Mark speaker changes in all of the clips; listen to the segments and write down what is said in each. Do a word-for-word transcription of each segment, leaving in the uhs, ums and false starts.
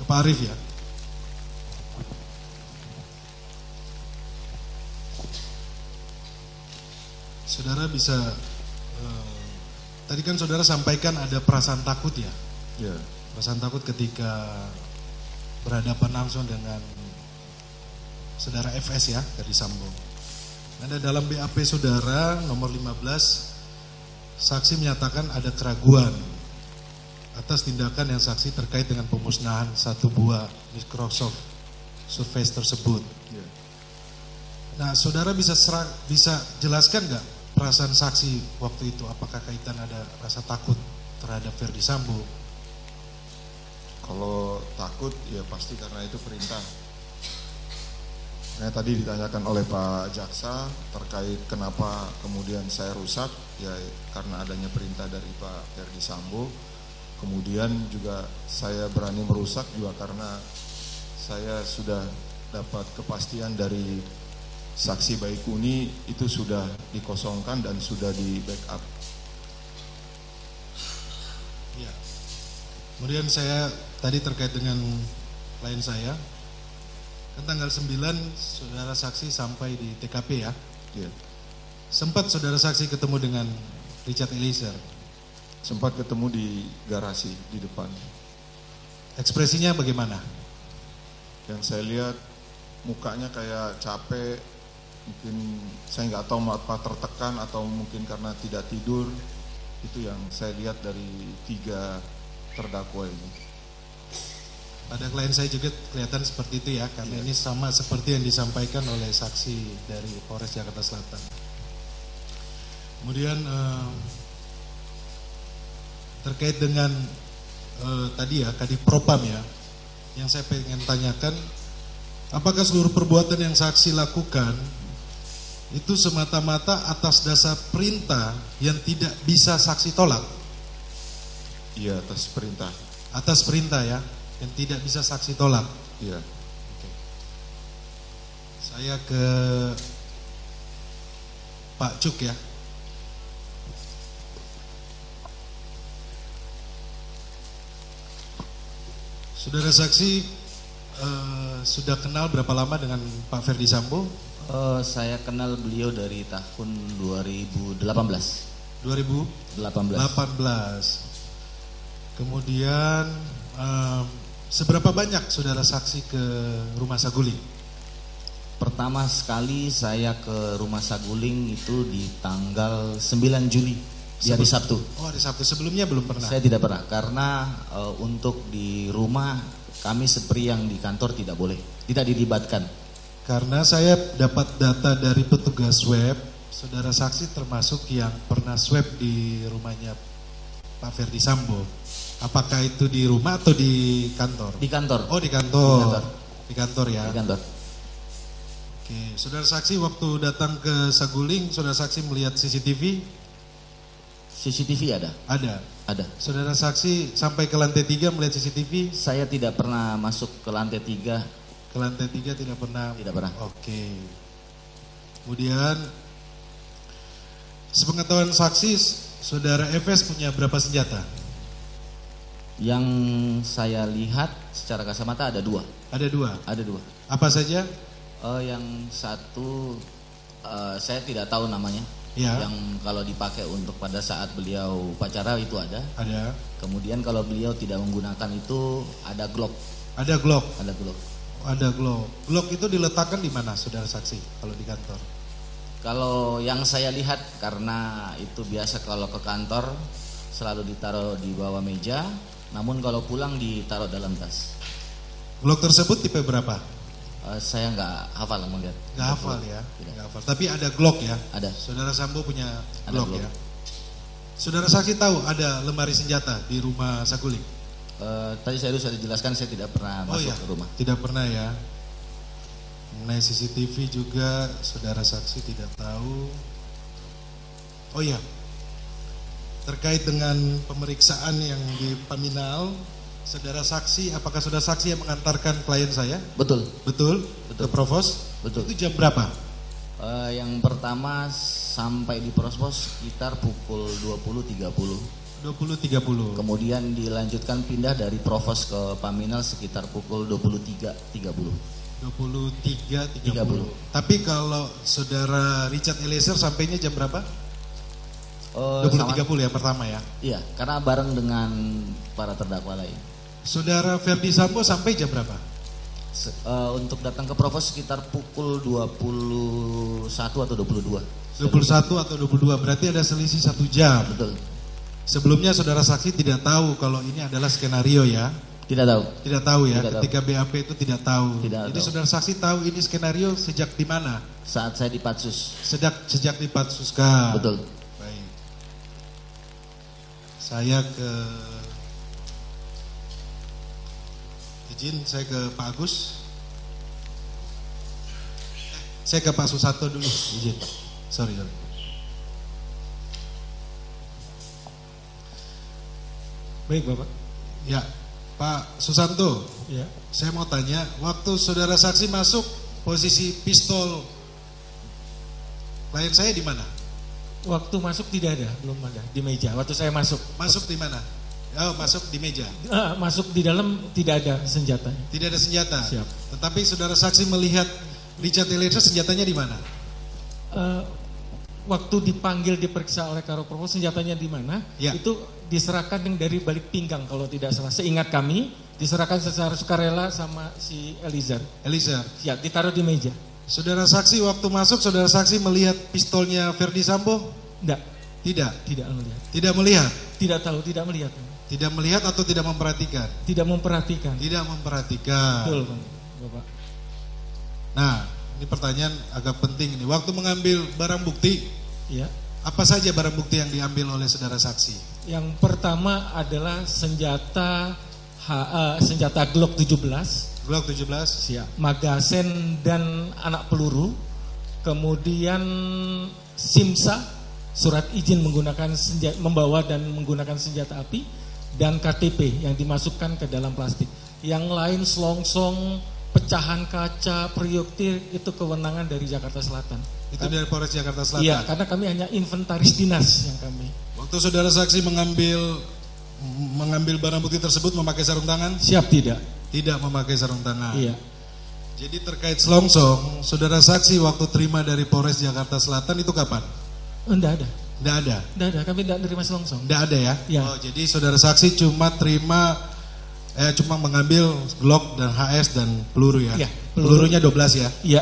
Speaker 1: Pak Arief ya. Saudara bisa, eh, tadi kan saudara sampaikan ada perasaan takut ya?
Speaker 2: Ya.
Speaker 1: Perasaan takut ketika berhadapan langsung dengan saudara F S ya, Ferdy Sambo. Ada dalam B A P saudara nomor lima belas, saksi menyatakan ada keraguan atas tindakan yang saksi terkait dengan pemusnahan satu buah Microsoft Surface tersebut.
Speaker 2: Ya.
Speaker 1: Nah, saudara bisa serang, bisa jelaskan nggak perasaan saksi waktu itu? Apakah kaitan ada rasa takut terhadap Ferdy Sambo?
Speaker 2: Kalau takut ya pasti karena itu perintah. Nah, tadi ditanyakan oleh Pak Jaksa terkait kenapa kemudian saya rusak, ya karena adanya perintah dari Pak Ferdy Sambo. Kemudian juga saya berani merusak juga karena saya sudah dapat kepastian dari saksi Baikuni itu sudah dikosongkan dan sudah di backup.
Speaker 1: Ya. Kemudian saya tadi terkait dengan klien saya, kan tanggal sembilan saudara saksi sampai di T K P ya.
Speaker 2: Ya.
Speaker 1: Sempat saudara saksi ketemu dengan Richard Eliezer.
Speaker 2: Sempat ketemu di garasi di depan.
Speaker 1: Ekspresinya bagaimana?
Speaker 2: Yang saya lihat mukanya kayak capek, mungkin saya nggak tahu apa tertekan atau mungkin karena tidak tidur. Itu yang saya lihat dari tiga terdakwa ini.
Speaker 1: Pada klien saya juga kelihatan seperti itu ya, karena
Speaker 2: ya.
Speaker 1: Ini sama seperti yang disampaikan oleh saksi dari Polres Jakarta Selatan. Kemudian eh, terkait dengan eh, tadi ya Kadif Propam ya, yang saya pengen tanyakan, apakah seluruh perbuatan yang saksi lakukan itu semata-mata atas dasar perintah yang tidak bisa saksi tolak?
Speaker 2: Iya, atas perintah.
Speaker 1: Atas perintah ya, yang tidak bisa saksi tolak.
Speaker 2: Iya.
Speaker 1: Oke. Saya ke Pak Cuk ya. Saudara saksi eh, sudah kenal berapa lama dengan Pak Ferdy Sambo?
Speaker 3: Uh, saya kenal beliau dari tahun dua ribu delapan belas.
Speaker 1: dua ribu
Speaker 3: delapan belas.
Speaker 1: delapan belas. Kemudian eh, seberapa banyak saudara saksi ke rumah Saguling?
Speaker 3: Pertama sekali saya ke rumah Saguling itu di tanggal sembilan Juli, di hari Sabtu.
Speaker 1: Oh, hari Sabtu. Sebelumnya belum pernah?
Speaker 3: Saya tidak pernah, karena uh, untuk di rumah kami seperti yang di kantor tidak boleh, tidak dilibatkan.
Speaker 1: Karena saya dapat data dari petugas swab, saudara saksi termasuk yang pernah swab di rumahnya Pak Ferdy Sambo. Apakah itu di rumah atau di kantor?
Speaker 3: Di kantor.
Speaker 1: Oh, di kantor.
Speaker 3: Di kantor,
Speaker 1: di kantor ya.
Speaker 3: Di kantor.
Speaker 1: Oke, saudara saksi waktu datang ke Saguling, saudara saksi melihat C C T V?
Speaker 3: C C T V ada?
Speaker 1: Ada.
Speaker 3: Ada.
Speaker 1: Saudara saksi sampai ke lantai tiga melihat C C T V?
Speaker 3: Saya tidak pernah masuk ke lantai tiga.
Speaker 1: Ke lantai tiga tidak pernah?
Speaker 3: Tidak pernah.
Speaker 1: Oke. Kemudian, sepengetahuan saksi, saudara F S punya berapa senjata?
Speaker 3: Yang saya lihat secara kasat mata ada dua.
Speaker 1: Ada dua?
Speaker 3: Ada dua.
Speaker 1: Apa saja?
Speaker 3: Uh, yang satu uh, saya tidak tahu namanya.
Speaker 1: Ya.
Speaker 3: Yang kalau dipakai untuk pada saat beliau upacara itu ada.
Speaker 1: Ada.
Speaker 3: Kemudian kalau beliau tidak menggunakan itu ada Glock.
Speaker 1: Ada Glock.
Speaker 3: Ada Glock.
Speaker 1: Ada Glock. Glock itu diletakkan di mana, saudara saksi? Kalau di kantor?
Speaker 3: Kalau yang saya lihat, karena itu biasa kalau ke kantor selalu ditaruh di bawah meja. Namun kalau pulang ditaruh dalam tas.
Speaker 1: Glock tersebut tipe berapa?
Speaker 3: Uh, saya nggak hafal melihat.
Speaker 1: Nggak hafal ya?
Speaker 3: Tidak.
Speaker 1: Nggak hafal. Tapi ada Glock ya?
Speaker 3: Ada.
Speaker 1: Saudara Sambo punya
Speaker 3: Ada
Speaker 1: Glock,
Speaker 3: Glock.
Speaker 1: ya? Saudara saksi tahu ada lemari senjata di rumah Saguling?
Speaker 3: Uh, tadi saya sudah dijelaskan saya tidak pernah
Speaker 1: Oh
Speaker 3: masuk
Speaker 1: ya,
Speaker 3: ke rumah.
Speaker 1: tidak pernah ya. Mengenai C C T V juga saudara saksi tidak tahu. Oh ya, terkait dengan pemeriksaan yang di Paminal, saudara saksi, apakah saudara saksi yang mengantarkan klien saya?
Speaker 3: Betul.
Speaker 1: Betul?
Speaker 3: Betul.
Speaker 1: Ke Provos?
Speaker 3: Betul.
Speaker 1: Itu jam berapa?
Speaker 3: Uh, yang pertama sampai di Provos sekitar pukul dua puluh tiga puluh.
Speaker 1: dua puluh tiga puluh.
Speaker 3: Kemudian dilanjutkan pindah dari Provos ke Paminal sekitar pukul dua puluh tiga tiga puluh.
Speaker 1: dua puluh tiga tiga puluh. Tapi kalau saudara Richard Eliezer sampainya jam berapa?
Speaker 3: Uh,
Speaker 1: dua puluh tiga puluh ya pertama ya?
Speaker 3: Iya, karena bareng dengan para terdakwa lain.
Speaker 1: Saudara Ferdi Sambo sampai jam berapa?
Speaker 3: Se uh, untuk datang ke Provos sekitar pukul dua puluh satu atau dua puluh dua.
Speaker 1: dua puluh satu atau dua puluh dua, berarti ada selisih satu jam.
Speaker 3: Betul.
Speaker 1: Sebelumnya saudara saksi tidak tahu kalau ini adalah skenario ya?
Speaker 3: Tidak tahu.
Speaker 1: Tidak tahu ya,
Speaker 3: tidak
Speaker 1: ketika
Speaker 3: tahu.
Speaker 1: B A P itu tidak tahu.
Speaker 3: Tidak
Speaker 1: Jadi
Speaker 3: tahu.
Speaker 1: saudara saksi tahu ini skenario sejak di mana?
Speaker 3: Saat saya di Patsus.
Speaker 1: Sejak sejak di Patsuska.
Speaker 3: Betul.
Speaker 1: Baik. Saya ke izin saya ke Pak Agus. Saya ke Pak Susanto dulu, izin. Sorry, sorry.
Speaker 4: Baik Bapak.
Speaker 1: Ya, Pak Susanto.
Speaker 4: Ya.
Speaker 1: Saya mau tanya, waktu saudara saksi masuk, posisi pistol klien saya di mana?
Speaker 4: Waktu masuk tidak ada, belum ada di meja. Waktu saya masuk,
Speaker 1: Masuk di mana? Oh, masuk di meja.
Speaker 4: ah, masuk di dalam tidak ada senjata.
Speaker 1: Tidak ada senjata.
Speaker 4: Siap.
Speaker 1: Tetapi saudara saksi melihat Richard Eliezer senjatanya di mana?
Speaker 4: Uh, waktu dipanggil diperiksa oleh Karo Provos senjatanya di mana?
Speaker 1: Ya.
Speaker 4: Itu diserahkan yang dari balik pinggang kalau tidak salah. Seingat kami diserahkan secara sukarela sama si Eliezer.
Speaker 1: Eliezer.
Speaker 4: Ya, ditaruh di meja.
Speaker 1: Saudara saksi waktu masuk, saudara saksi melihat pistolnya Ferdi Sambo?
Speaker 4: Tidak,
Speaker 1: Tidak.
Speaker 4: tidak melihat.
Speaker 1: Tidak melihat.
Speaker 4: Tidak tahu, tidak melihat.
Speaker 1: Tidak melihat atau tidak memperhatikan?
Speaker 4: Tidak memperhatikan.
Speaker 1: Tidak memperhatikan.
Speaker 4: Betul, Bapak.
Speaker 1: Nah, ini pertanyaan agak penting ini. Waktu mengambil barang bukti,
Speaker 4: Ya.
Speaker 1: apa saja barang bukti yang diambil oleh saudara saksi?
Speaker 4: Yang pertama adalah senjata H A, senjata Glock tujuh belas,
Speaker 1: Glock tujuh belas.
Speaker 4: siap, magazen dan anak peluru, kemudian simsa, surat izin menggunakan senjata, membawa dan menggunakan senjata api, dan K T P yang dimasukkan ke dalam plastik. Yang lain selongsong, pecahan kaca, proyektil itu kewenangan dari Jakarta Selatan.
Speaker 1: Itu dari Polres Jakarta Selatan.
Speaker 4: Iya, karena kami hanya inventaris dinas yang kami.
Speaker 1: Waktu saudara saksi mengambil mengambil barang bukti tersebut memakai sarung tangan?
Speaker 4: Siap tidak?
Speaker 1: Tidak memakai sarung tangan.
Speaker 4: Iya.
Speaker 1: Jadi terkait selongsong, saudara saksi waktu terima dari Polres Jakarta Selatan itu kapan?
Speaker 4: Enggak ada.
Speaker 1: Tidak ada.
Speaker 4: Enggak ada, kami tidak menerima selongsong.
Speaker 1: Tidak ada ya?
Speaker 4: Ya.
Speaker 1: Oh, jadi saudara saksi cuma terima eh cuma mengambil Glock dan H S dan peluru ya?
Speaker 4: Ya, peluru.
Speaker 1: Pelurunya dua belas ya?
Speaker 4: Iya.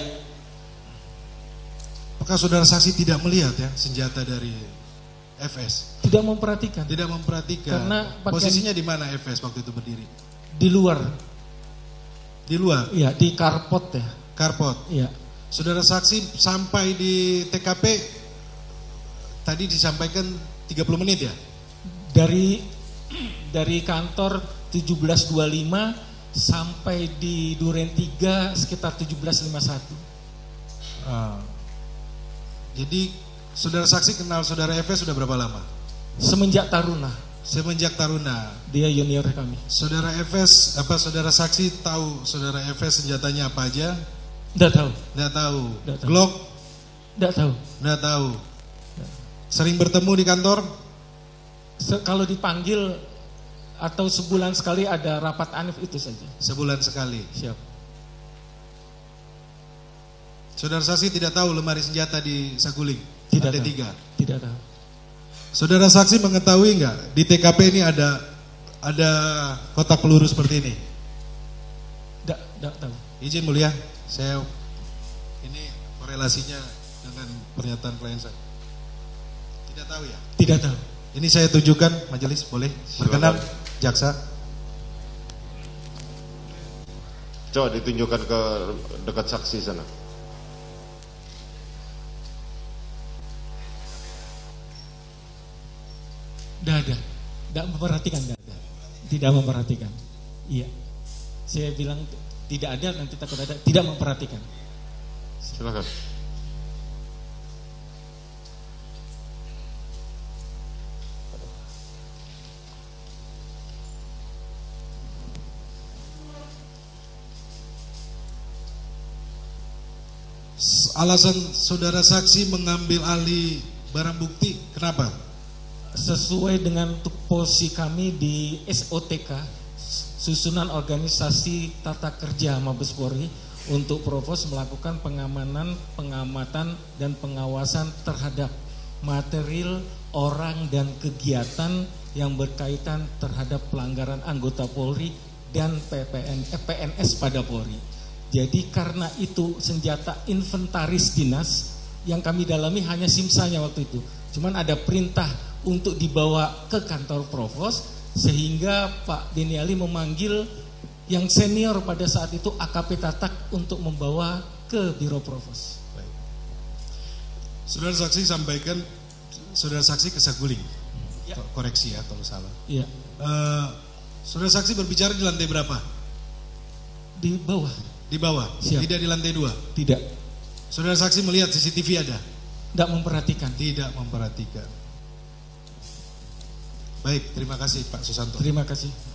Speaker 1: Apakah saudara saksi tidak melihat ya senjata dari F S?
Speaker 4: Tidak memperhatikan.
Speaker 1: Tidak memperhatikan.
Speaker 4: Karena pakaian-
Speaker 1: posisinya di mana F S waktu itu berdiri?
Speaker 4: Di luar.
Speaker 1: Di luar,
Speaker 4: Iya, di karpot ya.
Speaker 1: karpot.
Speaker 4: Iya.
Speaker 1: Saudara saksi sampai di T K P tadi disampaikan tiga puluh menit ya?
Speaker 4: Dari dari kantor tujuh belas dua puluh lima sampai di Duren tiga sekitar tujuh belas lima puluh satu.
Speaker 1: Ah. Jadi saudara saksi kenal saudara F S sudah berapa lama?
Speaker 4: Semenjak Taruna,
Speaker 1: Semenjak Taruna.
Speaker 4: dia junior kami.
Speaker 1: Saudara F S apa saudara saksi tahu saudara F S senjatanya apa aja?
Speaker 4: Enggak tahu,
Speaker 1: Tidak tahu.
Speaker 4: Nggak tahu.
Speaker 1: Glock?
Speaker 4: enggak tahu.
Speaker 1: Tidak tahu. Sering bertemu di kantor?
Speaker 4: Se- kalau dipanggil atau sebulan sekali ada rapat anif itu saja.
Speaker 1: Sebulan sekali.
Speaker 4: Siap.
Speaker 1: Saudara saksi tidak tahu lemari senjata di Saguling?
Speaker 4: Tidak
Speaker 1: ada
Speaker 4: tahu.
Speaker 1: tiga.
Speaker 4: Tidak tahu.
Speaker 1: Saudara saksi mengetahui nggak di T K P ini ada ada kotak peluru seperti ini?
Speaker 4: Enggak, enggak tahu.
Speaker 1: Izin mulia, saya ini korelasinya dengan pernyataan klien saya. Tidak tahu ya?
Speaker 4: Tidak tahu.
Speaker 1: Ini saya tunjukkan majelis, boleh? Berkenan, jaksa.
Speaker 5: Coba ditunjukkan ke dekat saksi sana.
Speaker 4: Tidak ada. Tidak memperhatikan, tidak ada. Tidak memperhatikan. Iya. Saya bilang tidak ada, nanti takut ada. Tidak memperhatikan.
Speaker 5: Silakan.
Speaker 1: Alasan saudara saksi mengambil alih barang bukti, kenapa?
Speaker 4: sesuai dengan tupoksi kami di S O T K, susunan organisasi tata kerja Mabes Polri, untuk Provos melakukan pengamanan, pengamatan dan pengawasan terhadap material, orang dan kegiatan yang berkaitan terhadap pelanggaran anggota Polri dan P P N, eh, P N S pada Polri. Jadi karena itu senjata inventaris dinas yang kami dalami hanya simsanya waktu itu. Cuman ada perintah untuk dibawa ke kantor Provos, sehingga Pak Beni Ali memanggil yang senior pada saat itu A K P Tatak untuk membawa ke Biro Provos.
Speaker 1: Baik. Saudara saksi sampaikan, saudara saksi ke Saguling.
Speaker 4: Ya.
Speaker 1: Koreksi ya kalau salah.
Speaker 4: Iya.
Speaker 1: Uh, saudara saksi berbicara di lantai berapa?
Speaker 4: Di bawah.
Speaker 1: Di bawah.
Speaker 4: Siap.
Speaker 1: Tidak di lantai dua.
Speaker 4: Tidak.
Speaker 1: Saudara saksi melihat C C T V ada?
Speaker 4: Tidak memperhatikan.
Speaker 1: Tidak memperhatikan. Baik, terima kasih Pak Susanto.
Speaker 4: Terima kasih.